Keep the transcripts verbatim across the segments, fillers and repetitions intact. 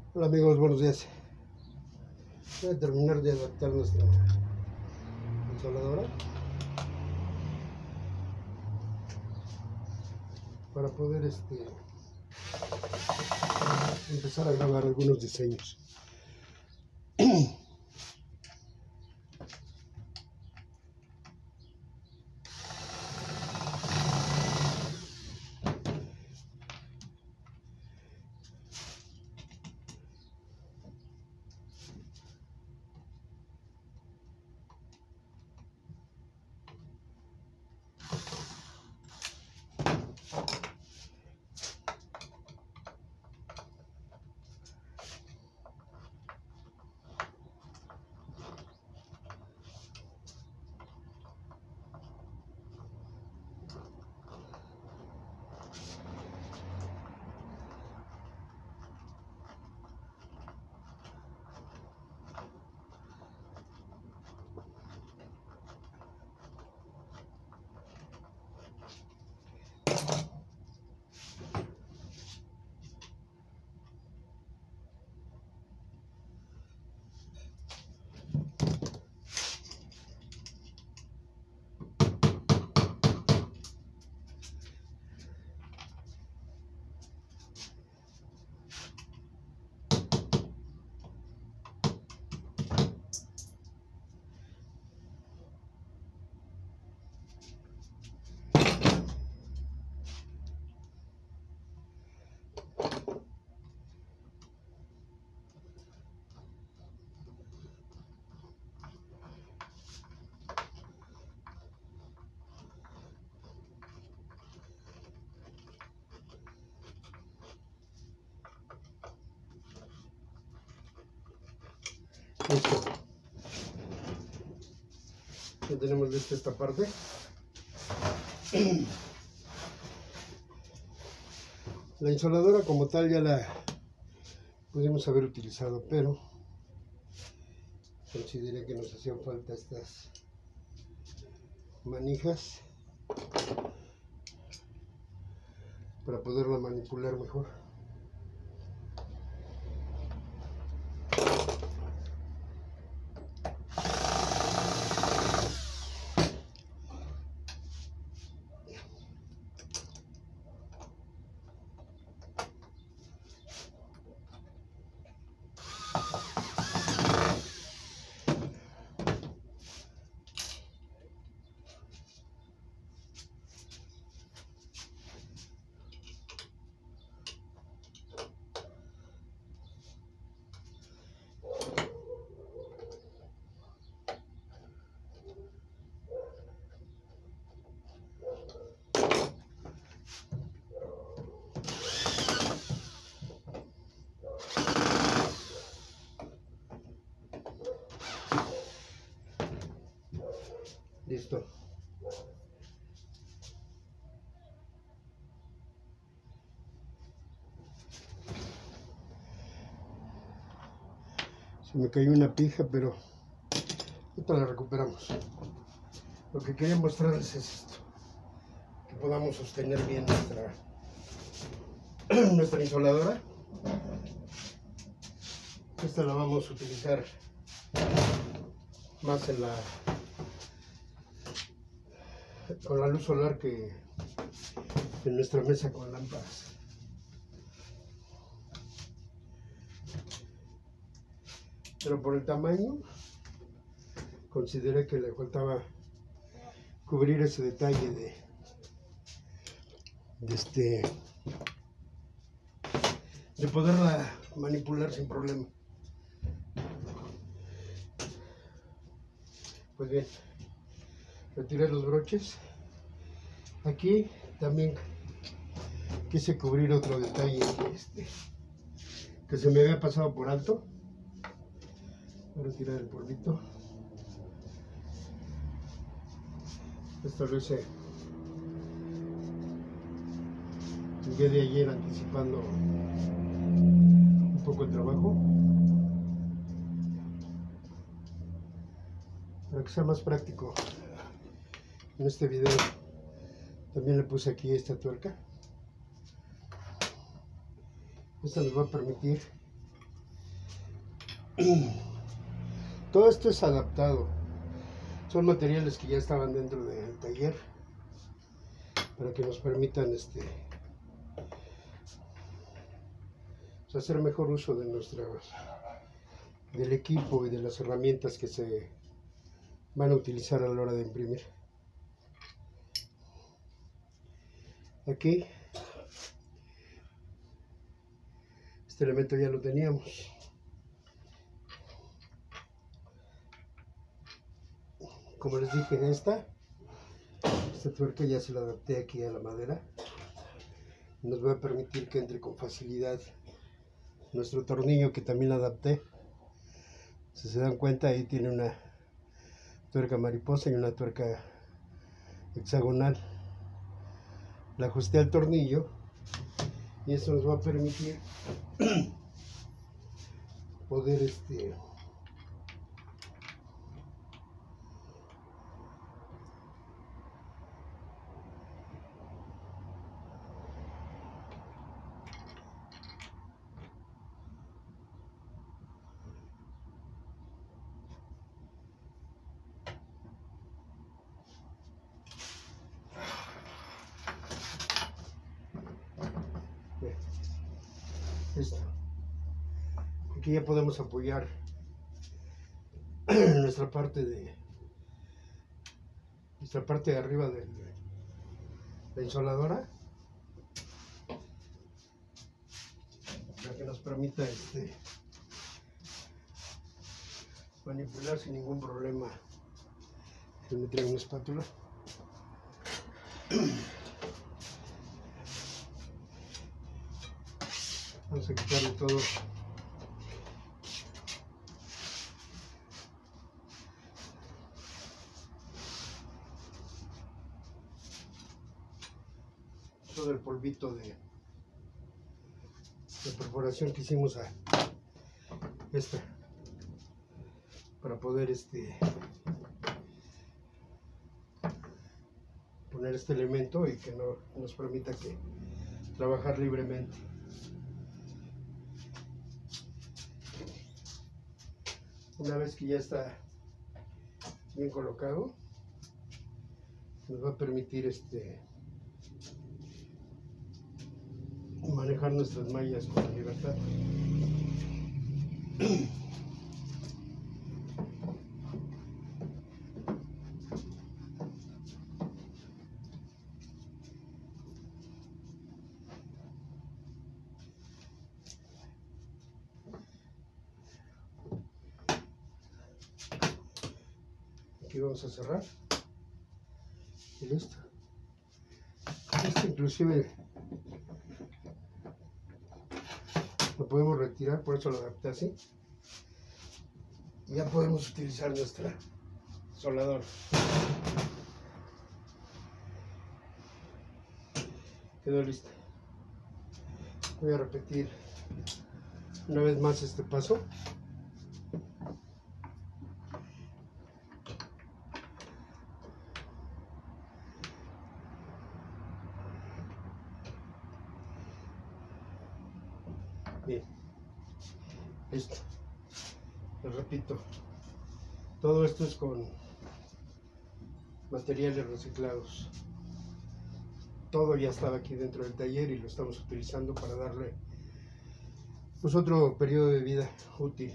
Hola amigos, buenos días. Voy a terminar de adaptar nuestra consoladora para poder este empezar a grabar algunos diseños. Listo. Ya tenemos lista esta parte. La insoladora como tal ya la pudimos haber utilizado, pero consideré que nos hacían falta estas manijas para poderla manipular mejor. Listo. Se me cayó una pija, pero ahorita la recuperamos. Lo que quería mostrarles es esto, que podamos sostener bien nuestra nuestra insoladora. Esta la vamos a utilizar más en la con la luz solar que en nuestra mesa con lámparas. Pero por el tamaño consideré que le faltaba cubrir ese detalle de, de este de poderla manipular sin problema. Pues bien, retiré los broches. Aquí también quise cubrir otro detalle este, que se me había pasado por alto. Voy a retirar el polvito. Esto lo hice el día de ayer, anticipando un poco el trabajo para que sea más práctico. En este video también le puse aquí esta tuerca. Esta nos va a permitir Todo esto es adaptado. Son materiales que ya estaban dentro del taller para que nos permitan este hacer mejor uso de nuestra del equipo y de las herramientas que se van a utilizar a la hora de imprimir. Aquí este elemento ya lo teníamos. Como les dije, esta esta tuerca ya se la adapté aquí a la madera. Nos va a permitir que entre con facilidad nuestro tornillo, que también lo adapté. Si se dan cuenta, ahí tiene una tuerca mariposa y una tuerca hexagonal. La ajusté al tornillo y eso nos va a permitir poder este esto. Aquí ya podemos apoyar nuestra parte de nuestra parte de arriba de la insoladora, para que nos permita este manipular sin ningún problema. Me traigo una espátula. Vamos a quitarle todo todo el polvito de, de perforación que hicimos a esta, para poder este poner este elemento y que no nos permita que trabajar libremente. Una vez que ya está bien colocado, nos va a permitir este manejar nuestras mallas con libertad. Aquí vamos a cerrar y listo. Este inclusive lo podemos retirar, por eso lo adapté así. Y ya podemos utilizar nuestra soldadora. Quedó lista. Voy a repetir una vez más este paso. Bien, listo. Les repito, todo esto es con materiales reciclados. Todo ya estaba aquí dentro del taller y lo estamos utilizando para darle pues otro periodo de vida útil.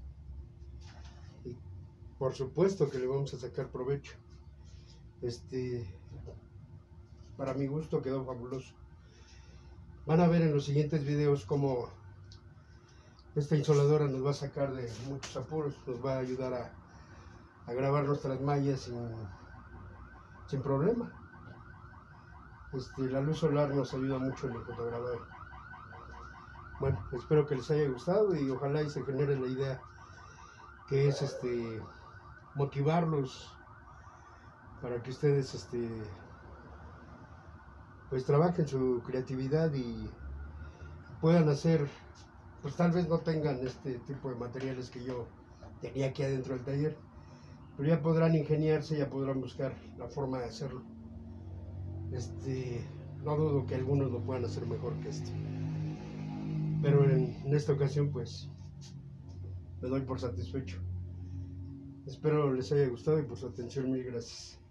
Y por supuesto que le vamos a sacar provecho. Este, para mi gusto quedó fabuloso. Van a ver en los siguientes videos cómo esta insoladora nos va a sacar de muchos apuros, nos va a ayudar a, a grabar nuestras mallas sin, sin problema. Este, la luz solar nos ayuda mucho en el fotograbado. Bueno, espero que les haya gustado y ojalá y se genere la idea, que es este motivarlos para que ustedes este pues trabajen su creatividad y puedan hacer, pues tal vez no tengan este tipo de materiales que yo tenía aquí adentro del taller, pero ya podrán ingeniarse, ya podrán buscar la forma de hacerlo. Este, no dudo que algunos lo puedan hacer mejor que este, pero en, en esta ocasión pues me doy por satisfecho. Espero les haya gustado y por su atención, mil gracias.